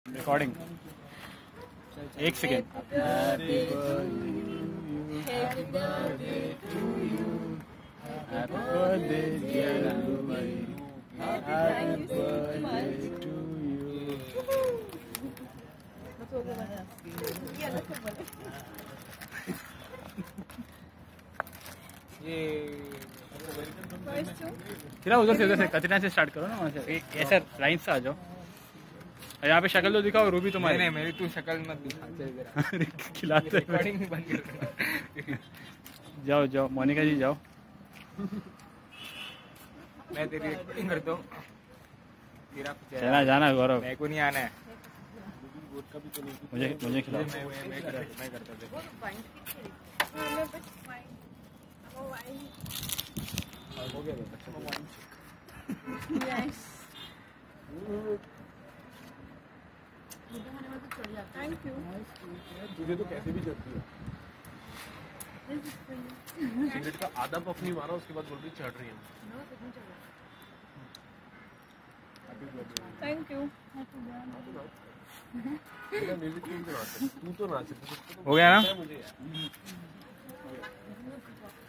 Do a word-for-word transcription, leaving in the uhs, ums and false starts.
Recording एक second. Happy birthday to you, happy birthday dear भाई, happy birthday to you. ये चला उधर से उधर से कतरीना से स्टार्ट करो ना, वहाँ से ऐसा लाइन से आ जाओ। यहाँ पे शक्ल तो दिखाओ रूबी तुम्हारी। नहीं मेरी तू शक्ल मत दिखा, खिलाते रिकॉर्डिंग बंद कर। जाओ जाओ मोनिका जी जाओ, मैं तेरी रिकॉर्डिंग करता हूँ। चला जाना गौरव, मेरे को नहीं आना है। मुझे मुझे खिलाओ। मैं मैं मैं करता हो गया। Thank you. तुझे तो कैसे भी चढ़ती है। सिगरेट का आधा पफ नहीं मारा, उसके बाद बोल रही चढ़ रही है। Thank you. तू तो नाच, हो गया ना।